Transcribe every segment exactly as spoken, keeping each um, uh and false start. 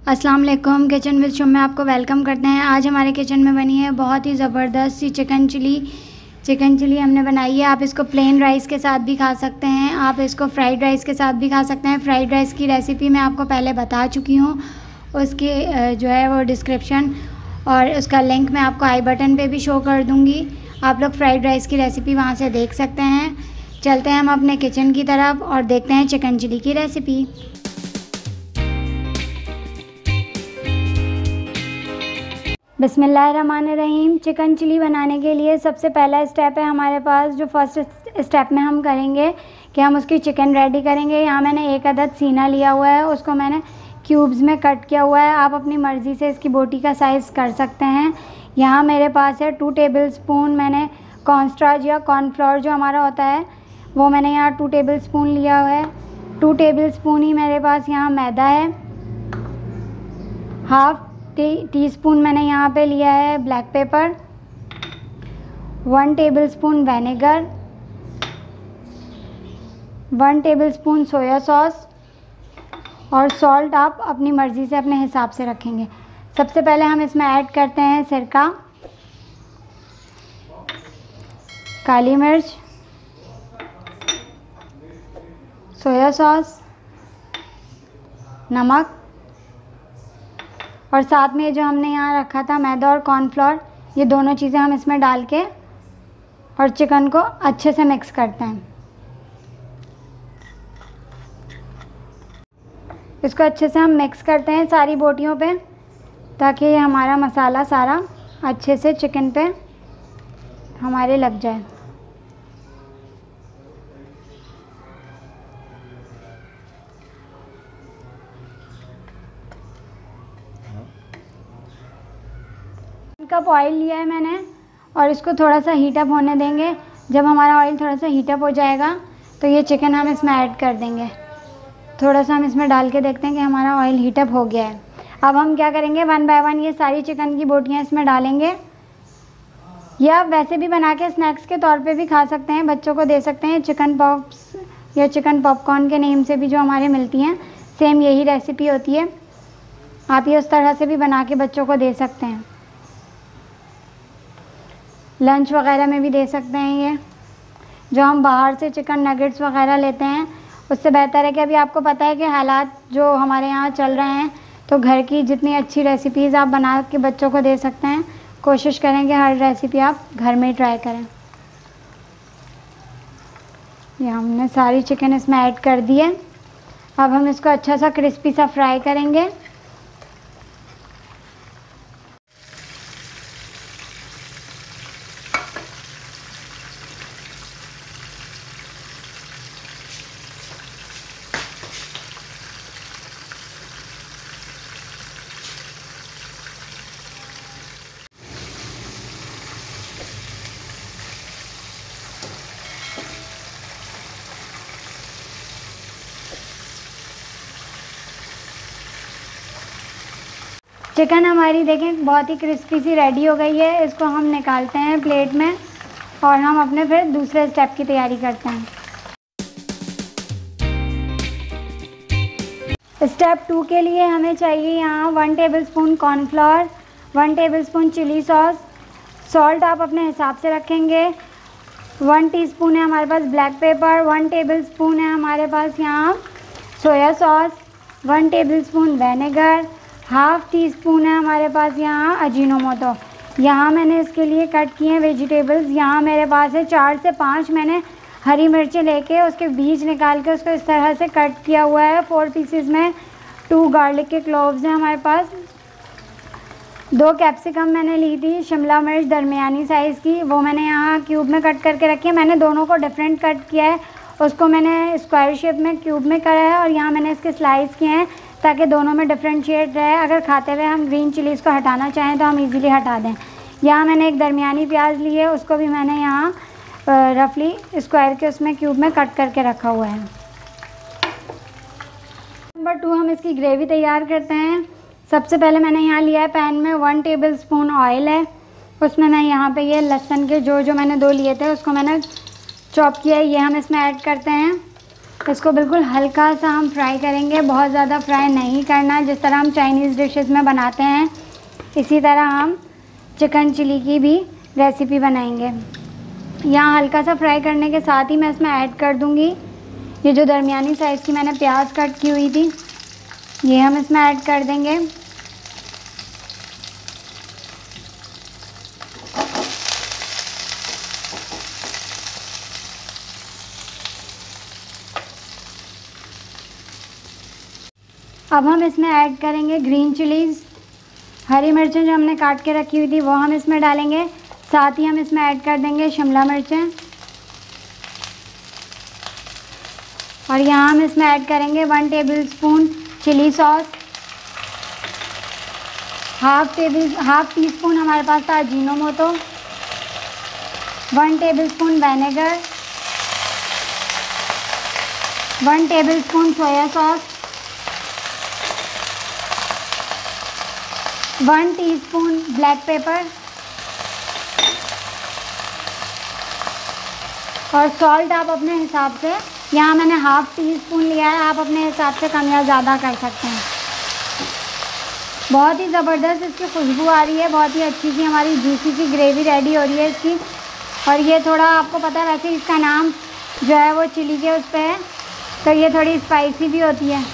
अस्सलाम वालेकुम। Kitchen with शुम में आपको वेलकम करते हैं। आज हमारे किचन में बनी है बहुत ही ज़बरदस्त सी चिकन चिली। चिकन चिली हमने बनाई है। आप इसको प्लेन राइस के साथ भी खा सकते हैं, आप इसको फ्राइड राइस के साथ भी खा सकते हैं। फ्राइड राइस की रेसिपी मैं आपको पहले बता चुकी हूँ, उसकी जो है वो डिस्क्रिप्शन और उसका लिंक मैं आपको आई बटन पे भी शो कर दूँगी। आप लोग फ्राइड राइस की रेसिपी वहाँ से देख सकते हैं। चलते हैं हम अपने किचन की तरफ और देखते हैं चिकन चिली की रेसिपी। बिस्मिल्लाहिर्रहमानिर्रहीम। चिकन चिली बनाने के लिए सबसे पहला स्टेप है हमारे पास, जो फर्स्ट स्टेप में हम करेंगे कि हम उसकी चिकन रेडी करेंगे। यहाँ मैंने एक अदद सीना लिया हुआ है, उसको मैंने क्यूब्स में कट किया हुआ है। आप अपनी मर्ज़ी से इसकी बोटी का साइज़ कर सकते हैं। यहाँ मेरे पास है टू टेबल स्पून मैंने कॉर्नस्टार्च या कॉर्नफ्लोर जो हमारा होता है वो मैंने यहाँ टू टेबल स्पून लिया हुआ है। टू टेबल स्पून ही मेरे पास यहाँ मैदा है। हाफ टी टीस्पून मैंने यहाँ पे लिया है black pepper. One tablespoon vinegar, one tablespoon soya sauce और सॉल्ट आप अपनी मर्ज़ी से अपने हिसाब से रखेंगे। सबसे पहले हम इसमें ऐड करते हैं सिरका, काली मिर्च, सोया सॉस, नमक और साथ में जो हमने यहाँ रखा था मैदा और कॉर्नफ्लोर, ये दोनों चीज़ें हम इसमें डाल के और चिकन को अच्छे से मिक्स करते हैं। इसको अच्छे से हम मिक्स करते हैं सारी बोटियों पे, ताकि ये हमारा मसाला सारा अच्छे से चिकन पे हमारे लग जाए। कप ऑयल लिया है मैंने और इसको थोड़ा सा हीटअप होने देंगे। जब हमारा ऑयल थोड़ा सा हीटअप हो जाएगा तो ये चिकन हम इसमें ऐड कर देंगे। थोड़ा सा हम इसमें डाल के देखते हैं कि हमारा ऑयल हीटअप हो गया है। अब हम क्या करेंगे, वन बाय वन ये सारी चिकन की बोटियां इसमें डालेंगे। या आप वैसे भी बना के स्नैक्स के तौर पे भी खा सकते हैं, बच्चों को दे सकते हैं। चिकन पॉप्स या चिकन पॉपकॉर्न के नेम से भी जो हमारे मिलती हैं, सेम यही रेसिपी होती है। आप ये उस तरह से भी बना के बच्चों को दे सकते हैं, लंच वगैरह में भी दे सकते हैं। ये जो हम बाहर से चिकन नगेट्स वगैरह लेते हैं, उससे बेहतर है कि अभी आपको पता है कि हालात जो हमारे यहाँ चल रहे हैं, तो घर की जितनी अच्छी रेसिपीज़ आप बना के बच्चों को दे सकते हैं। कोशिश करें कि हर रेसिपी आप घर में ही ट्राई करें। ये हमने सारी चिकन इसमें ऐड कर दी है। अब हम इसको अच्छा सा क्रिस्पी सा फ्राई करेंगे। चिकन हमारी देखें बहुत ही क्रिस्पी सी रेडी हो गई है। इसको हम निकालते हैं प्लेट में और हम अपने फिर दूसरे स्टेप की तैयारी करते हैं। स्टेप टू के लिए हमें चाहिए यहाँ one tablespoon cornflour, one tablespoon chilli sauce, salt आप अपने हिसाब से रखेंगे। वन टीस्पून है हमारे पास ब्लैक पेपर, वन टेबलस्पून है हमारे पास यहाँ soya sauce, one tablespoon vinegar, half teaspoon है हमारे पास यहाँ अजीनोमोटो। यहाँ मैंने इसके लिए कट किए हैं वेजिटेबल्स। यहाँ मेरे पास है चार से पाँच मैंने हरी मिर्चें लेके उसके बीज निकाल के उसको इस तरह से कट किया हुआ है फोर पीसेस में। टू गार्लिक के क्लोव्स हैं हमारे पास। दो कैप्सिकम मैंने ली थी, शिमला मिर्च दरमियानी साइज़ की, वो मैंने यहाँ क्यूब में कट करके रखी है। मैंने दोनों को डिफरेंट कट किया है, उसको मैंने स्क्वायर शेप में क्यूब में करा है और यहाँ मैंने इसके स्लाइस किए हैं ताकि दोनों में डिफ्रेंशिएट रहे। अगर खाते हुए हम ग्रीन चिलीज़ को हटाना चाहें तो हम इजीली हटा दें। यहाँ मैंने एक दरमियानी प्याज ली है, उसको भी मैंने यहाँ रफली स्क्वायर के उसमें क्यूब में कट करके रखा हुआ है। नंबर टू, हम इसकी ग्रेवी तैयार करते हैं। सबसे पहले मैंने यहाँ लिया है पैन में वन टेबल स्पून ऑयल है, उसमें मैं यहाँ पे ये लहसुन के जो जो मैंने दो लिए थे उसको मैंने चॉप किया है, ये हम इसमें ऐड करते हैं। इसको बिल्कुल हल्का सा हम फ्राई करेंगे, बहुत ज़्यादा फ्राई नहीं करना। जिस तरह हम चाइनीज़ डिशेस में बनाते हैं इसी तरह हम चिकन चिली की भी रेसिपी बनाएंगे। यहाँ हल्का सा फ्राई करने के साथ ही मैं इसमें ऐड कर दूँगी ये जो दरमियानी साइज़ की मैंने प्याज कट की हुई थी, ये हम इसमें ऐड कर देंगे। अब हम इसमें ऐड करेंगे ग्रीन चिलीज़, हरी मिर्चें जो हमने काट के रखी हुई थी वो हम इसमें डालेंगे। साथ ही हम इसमें ऐड कर देंगे शिमला मिर्चें और यहाँ हम इसमें ऐड करेंगे one tablespoon chilli sauce, half table half teaspoon हमारे पास था Ajinomoto, one tablespoon vinegar, one tablespoon soya sauce, one teaspoon black pepper और सॉल्ट आप अपने हिसाब से, यहाँ मैंने हाफ़ टी स्पून लिया है, आप अपने हिसाब से कम या ज़्यादा कर सकते हैं। बहुत ही ज़बरदस्त इसकी खुशबू आ रही है, बहुत ही अच्छी सी हमारी जूसी सी ग्रेवी रेडी हो रही है इसकी। और ये थोड़ा आपको पता है वैसे इसका नाम जो है वो चिली के उस पर है, तो ये थोड़ी स्पाइसी भी होती है।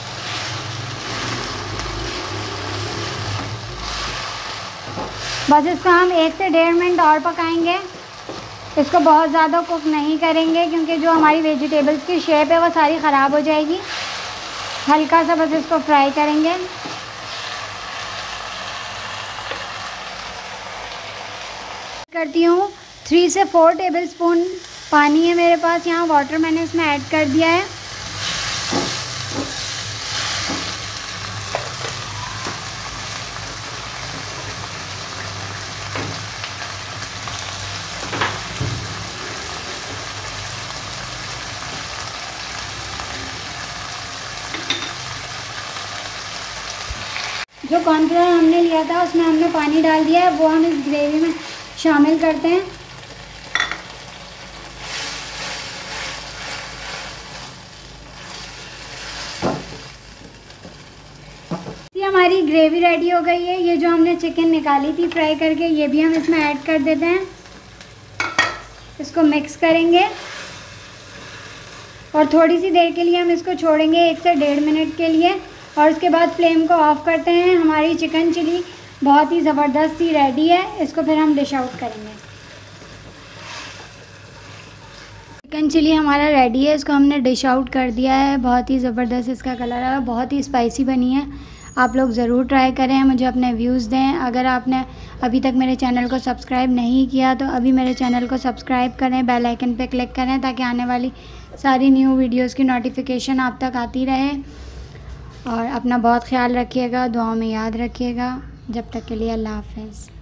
बस इसको हम एक से डेढ़ मिनट और पकाएंगे, इसको बहुत ज़्यादा कुक नहीं करेंगे क्योंकि जो हमारी वेजिटेबल्स की शेप है वो सारी ख़राब हो जाएगी। हल्का सा बस इसको फ्राई करेंगे। करती हूँ थ्री से फोर टेबलस्पून पानी है मेरे पास, यहाँ वाटर मैंने इसमें ऐड कर दिया है। जो कॉर्नफ्लावर हमने लिया था उसमें हमने पानी डाल दिया है, वो हम इस ग्रेवी में शामिल करते हैं। ये हमारी ग्रेवी रेडी हो गई है। ये जो हमने चिकन निकाली थी फ्राई करके, ये भी हम इसमें ऐड कर देते हैं। इसको मिक्स करेंगे और थोड़ी सी देर के लिए हम इसको छोड़ेंगे, एक से डेढ़ मिनट के लिए, और उसके बाद फ्लेम को ऑफ करते हैं। हमारी चिकन चिली बहुत ही ज़बरदस्त सी रेडी है। इसको फिर हम डिश आउट करेंगे। चिकन चिली हमारा रेडी है, इसको हमने डिश आउट कर दिया है। बहुत ही ज़बरदस्त इसका कलर है, बहुत ही स्पाइसी बनी है। आप लोग ज़रूर ट्राई करें, मुझे अपने व्यूज़ दें। अगर आपने अभी तक मेरे चैनल को सब्सक्राइब नहीं किया तो अभी मेरे चैनल को सब्सक्राइब करें, बेल आइकन पे क्लिक करें ताकि आने वाली सारी न्यू वीडियोज़ की नोटिफिकेशन आप तक आती रहे। और अपना बहुत ख्याल रखिएगा, दुआओं में याद रखिएगा। जब तक के लिए अल्लाह हाफ़िज़।